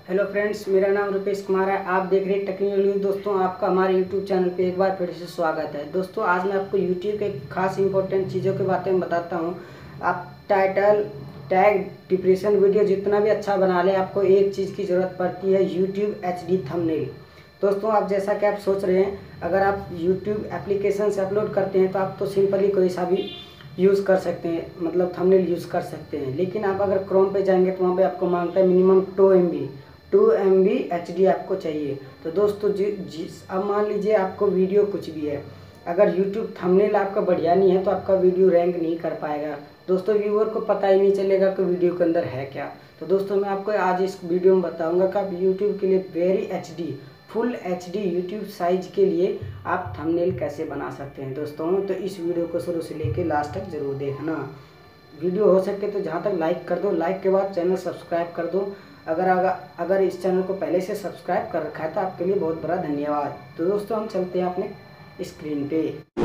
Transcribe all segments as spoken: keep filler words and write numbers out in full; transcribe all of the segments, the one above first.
Hello friends, मेरा नाम रुपेश कुमार है। आप देख रहे हैं टेक्निकल न्यूज़। दोस्तों, आपका हमारे यूट्यूब चैनल पे एक बार फिर से स्वागत है। दोस्तों, आज मैं आपको यूट्यूब के खास इंपॉर्टेंट चीज़ों के बारे में बताता हूं। आप टाइटल, टैग, डिस्क्रिप्शन, वीडियो जितना भी अच्छा बना लें, आपको एक चीज़ की ज़रूरत पड़ती है, यूट्यूब एच डी थंबनेल। दोस्तों, आप जैसा कि आप सोच रहे हैं, अगर आप यूट्यूब एप्लीकेशन से अपलोड करते हैं तो आप तो सिंपली कोई सा भी यूज़ कर सकते हैं, मतलब थंबनेल यूज़ कर सकते हैं। लेकिन आप अगर क्रोम पे जाएंगे तो वहाँ पे आपको मांगता है minimum two M B two M B H D आपको चाहिए। तो दोस्तों, जी जी अब मान लीजिए आपको वीडियो कुछ भी है, अगर यूट्यूब थंबनेल आपका बढ़िया नहीं है तो आपका वीडियो रैंक नहीं कर पाएगा। दोस्तों, व्यूअर को पता ही नहीं चलेगा कि वीडियो के अंदर है क्या। तो दोस्तों, मैं आपको आज इस वीडियो में बताऊंगा कि आप यूट्यूब के लिए very H D full H D YouTube size के लिए आप थंबनेल कैसे बना सकते हैं। दोस्तों, तो इस वीडियो को शुरू से लेकर लास्ट तक जरूर देखना। वीडियो हो सके तो जहाँ तक लाइक कर दो, लाइक के बाद चैनल सब्सक्राइब कर दो। अगर अगर अगर इस चैनल को पहले से सब्सक्राइब कर रखा है तो आपके लिए बहुत बड़ा धन्यवाद। तो दोस्तों, हम चलते हैं अपने स्क्रीन पे।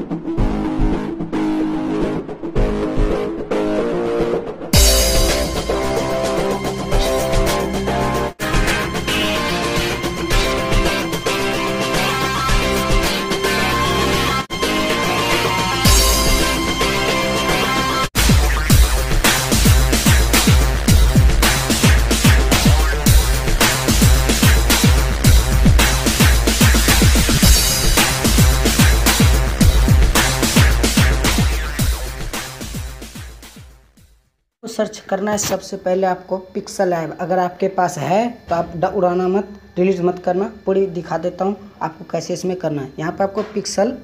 सर्च करना है सबसे पहले आपको पिक्सल ऐप। अगर आपके पास है तो आप उड़ाना मत, डिलीट मत करना। पूरी दिखा देता हूँ आपको कैसे इसमें करना है। यहाँ पे आपको पिक्सल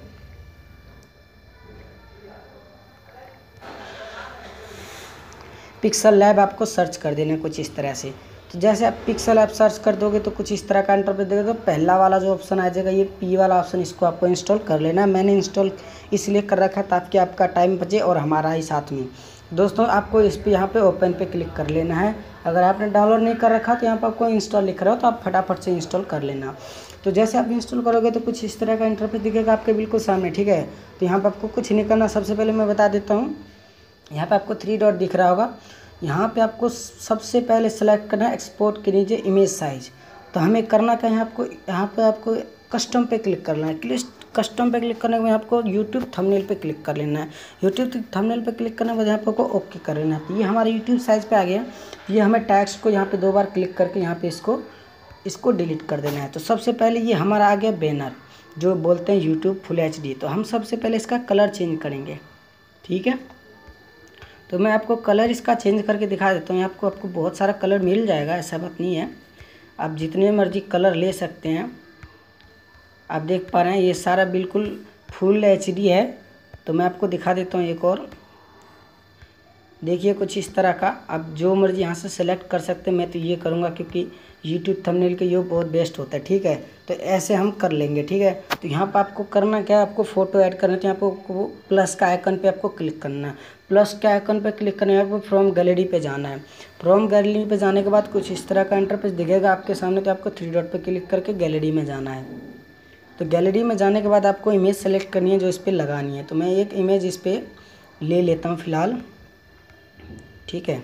पिक्सल लैब आपको सर्च कर देना है कुछ इस तरह से। तो जैसे आप पिक्सल ऐप सर्च कर दोगे तो कुछ इस तरह का इंटरफेस देगा। तो पहला वाला जो ऑप्शन आ जाएगा, ये पी वाला ऑप्शन, इसको आपको इंस्टॉल कर लेना है। मैंने इंस्टॉल इसलिए कर रखा है ताकि आपका टाइम बचे और हमारा ही साथ में। दोस्तों, आपको इस पे यहाँ पे ओपन पे क्लिक कर लेना है। अगर आपने डाउनलोड नहीं कर रखा तो यहाँ पर आपको इंस्टॉल लिख रहा हो तो आप फटाफट से इंस्टॉल कर लेना। तो जैसे आप इंस्टॉल करोगे तो कुछ इस तरह का इंटरफेस दिखेगा आपके बिल्कुल सामने, ठीक है। तो यहाँ पर आपको कुछ नहीं करना। सबसे पहले मैं बता देता हूँ, यहाँ पर आपको थ्री डॉट दिख रहा होगा। यहाँ पे आपको सबसे पहले सेलेक्ट करना है एक्सपोर्ट के नीचे इमेज साइज। तो हमें करना क्या है, आपको यहाँ पे आपको कस्टम पे क्लिक करना है। क्लिक कस्टम पे क्लिक करने के बाद आपको यूट्यूब थंबनेल पे क्लिक कर लेना है। यूट्यूब थंबनेल पे क्लिक करने के बाद यहाँ पे आपको ओके कर लेना है। ये हमारा यूट्यूब साइज पे आ गया। ये हमें टैक्स को यहाँ पे दो बार क्लिक करके यहाँ पे इसको इसको डिलीट कर देना है। तो सबसे पहले ये हमारा आ गया बैनर, जो बोलते हैं यूट्यूब फुल एच डी। तो हम सबसे पहले इसका कलर चेंज करेंगे, ठीक है। तो मैं आपको कलर इसका चेंज करके दिखा देता हूँ। आपको आपको बहुत सारा कलर मिल जाएगा, ऐसा बात नहीं है। आप जितने मर्जी कलर ले सकते हैं। आप देख पा रहे हैं ये सारा बिल्कुल फुल एच डी है। तो मैं आपको दिखा देता हूँ एक और, देखिए कुछ इस तरह का। आप जो मर्जी यहाँ से सेलेक्ट कर सकते हैं। मैं तो ये करूँगा क्योंकि यूट्यूब थंबनेल के ये बहुत बेस्ट होता है, ठीक है। तो ऐसे हम कर लेंगे, ठीक है। तो यहाँ पर आपको करना क्या है, आपको फ़ोटो ऐड करना है। तो यहाँ पर प्लस का आइकन पे आपको क्लिक करना है। प्लस के आइकन पे क्लिक करने के बाद फ्रॉम गैलरी पे जाना है। फ्रॉम गैलरी पे जाने के बाद कुछ इस तरह का इंटरफेस दिखेगा आपके सामने। तो आपको थ्री डॉट पे क्लिक करके गैलरी में जाना है। तो गैलरी में जाने के बाद आपको इमेज सेलेक्ट करनी है जो इस पर लगानी है। तो मैं एक इमेज इस पर ले लेता हूँ फ़िलहाल, ठीक है।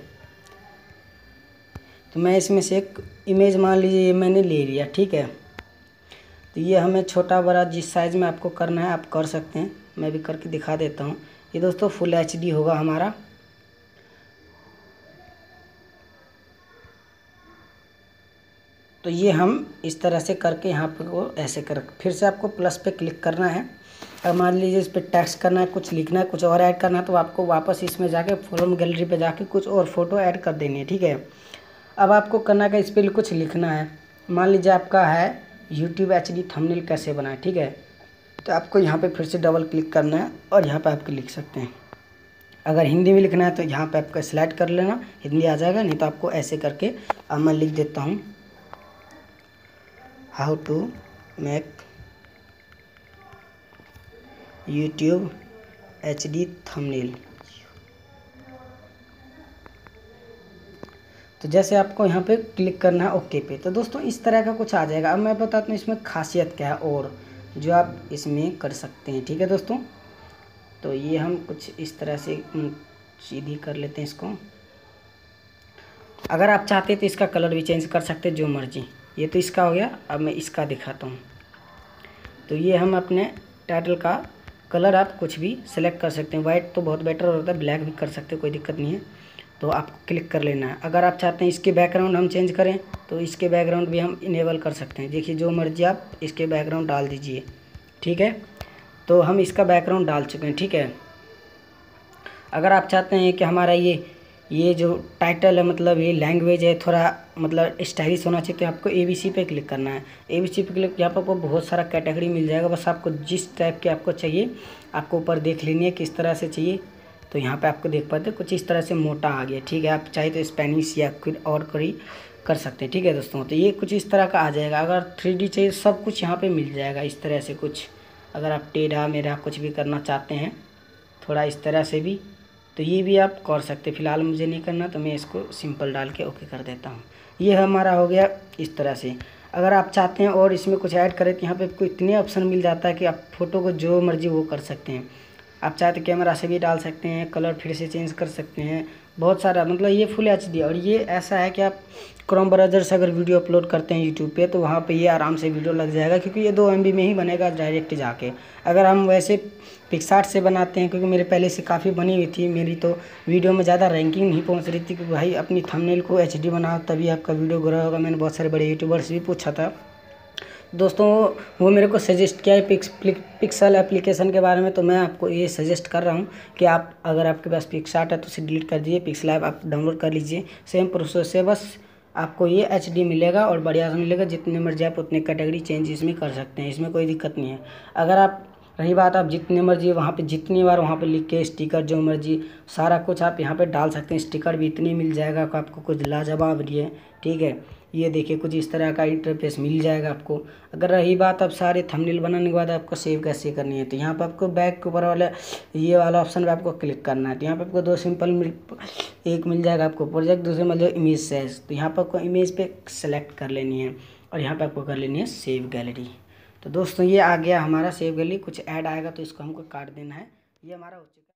तो मैं इसमें से एक इमेज मान लीजिए ये मैंने ले लिया, ठीक है। तो ये हमें छोटा बड़ा जिस साइज़ में आपको करना है आप कर सकते हैं। मैं भी करके दिखा देता हूँ। ये दोस्तों फुल एच डी होगा हमारा। तो ये हम इस तरह से करके यहाँ पे वो ऐसे कर, फिर से आपको प्लस पे क्लिक करना है। अब मान लीजिए इस पर टैक्स करना है, कुछ लिखना है, कुछ और ऐड करना है, तो आपको वापस इसमें जाके फ्रॉम गैलरी पे जाके कुछ और फोटो ऐड कर देनी है, ठीक है। अब आपको करना क्या, इस पर कुछ लिखना है। मान लीजिए आपका है यूट्यूब एच डी थंबनेल कैसे बनाए, ठीक है। तो आपको यहाँ पे फिर से डबल क्लिक करना है और यहाँ पे आप लिख सकते हैं। अगर हिंदी में लिखना है तो यहाँ पे आपको स्लाइड कर लेना, हिंदी आ जाएगा। नहीं तो आपको ऐसे करके अब मैं लिख देता हूँ, how to make YouTube H D thumbnail. तो जैसे आपको यहाँ पे क्लिक करना है ओके पे। तो दोस्तों इस तरह का कुछ आ जाएगा। अब मैं बताता हूँ इसमें खासियत क्या है और जो आप इसमें कर सकते हैं, ठीक है दोस्तों। तो ये हम कुछ इस तरह से सीधी कर लेते हैं इसको। अगर आप चाहते हैं तो इसका कलर भी चेंज कर सकते हैं जो मर्जी। ये तो इसका हो गया, अब मैं इसका दिखाता हूँ। तो ये हम अपने टाइटल का कलर आप कुछ भी सेलेक्ट कर सकते हैं। वाइट तो बहुत बेटर होता है, ब्लैक भी कर सकते हैं, कोई दिक्कत नहीं है। तो आपको क्लिक कर लेना है। अगर आप चाहते हैं इसके बैकग्राउंड हम चेंज करें तो इसके बैकग्राउंड भी हम इनेबल कर सकते हैं। देखिए जो मर्जी आप इसके बैकग्राउंड डाल दीजिए, ठीक है। तो हम इसका बैकग्राउंड डाल चुके हैं, ठीक है। अगर आप चाहते हैं कि हमारा ये ये जो टाइटल है, मतलब ये लैंग्वेज है, थोड़ा मतलब स्टाइलिश होना चाहिए, तो आपको ए बी सी पे क्लिक करना है। ए बी सी पे क्लिक, यहाँ पर आपको बहुत सारा कैटेगरी मिल जाएगा। बस आपको जिस टाइप के आपको चाहिए आपको ऊपर देख लेनी है किस तरह से चाहिए। तो यहाँ पे आपको देख पाते हैं कुछ इस तरह से मोटा आ गया, ठीक है। आप चाहे तो स्पेनिश या कुछ और कोई कर सकते हैं, ठीक है दोस्तों। तो ये कुछ इस तरह का आ जाएगा। अगर थ्री डी चाहिए सब कुछ यहाँ पे मिल जाएगा इस तरह से कुछ। अगर आप टेढ़ा मेढ़ा कुछ भी करना चाहते हैं थोड़ा इस तरह से भी, तो ये भी आप कर सकते हैं। फ़िलहाल मुझे नहीं करना तो मैं इसको सिंपल डाल के ओके कर देता हूँ। ये हमारा हो गया इस तरह से। अगर आप चाहते हैं और इसमें कुछ ऐड करें तो यहाँ पे आपको इतने ऑप्शन मिल जाता है कि आप फ़ोटो को जो मर्जी वो कर सकते हैं। आप चाहे तो कैमरा से भी डाल सकते हैं, कलर फिर से चेंज कर सकते हैं, बहुत सारा। मतलब ये फुल एच डी। और ये ऐसा है कि आप क्रोम ब्राउज़र से अगर वीडियो अपलोड करते हैं यूट्यूब पे तो वहाँ पे ये आराम से वीडियो लग जाएगा, क्योंकि ये दो एम बी में ही बनेगा डायरेक्ट जाके। अगर हम वैसे पिक्सआर्ट से बनाते हैं, क्योंकि मेरे पहले से काफ़ी बनी हुई थी, मेरी तो वीडियो में ज़्यादा रैंकिंग नहीं पहुँच रही थी कि भाई अपनी थंबनेल को एच डी बनाओ तभी आपका वीडियो ग्रो होगा। मैंने बहुत सारे बड़े यूट्यूबर से भी पूछा था दोस्तों, वो मेरे को सजेस्ट किया है पिक्स पिक्सल एप्लीकेशन के बारे में। तो मैं आपको ये सजेस्ट कर रहा हूँ कि आप अगर आपके पास पिक्सआर्ट है तो उसे डिलीट कर दीजिए, पिक्सल ऐप आप डाउनलोड कर लीजिए। सेम प्रोसेस से बस आपको ये एच डी मिलेगा और बढ़िया से मिलेगा। जितने मर्जी आप उतने कैटेगरी चेंज इसमें कर सकते हैं, इसमें कोई दिक्कत नहीं है। अगर आप रही बात आप जितने मर्जी वहाँ पे जितनी बार वहाँ पे लिख के स्टिकर जो मर्जी सारा कुछ आप यहाँ पे डाल सकते हैं। स्टिकर भी इतनी मिल जाएगा कि आपको कुछ लाजवाब रही है, ठीक है। ये देखिए कुछ इस तरह का इंटरफेस मिल जाएगा आपको। अगर रही बात अब सारे थंबनेल बनाने के बाद आपको सेव कैसे करनी है, तो यहाँ पर आपको बैक के ऊपर वाला ये वाला ऑप्शन पे आपको क्लिक करना है। तो यहाँ पे आपको दो सिंपल मिल एक मिल जाएगा आपको प्रोजेक्ट, दूसरे मतलब इमेज साइज। तो यहाँ पर आपको इमेज पे सेलेक्ट कर लेनी है और यहाँ पे आपको कर लेनी है सेव गैलरी। तो दोस्तों ये आ गया हमारा सेव गैलरी। कुछ ऐड आएगा तो इसको हमको काट देना है। ये हमारा हो चुका है।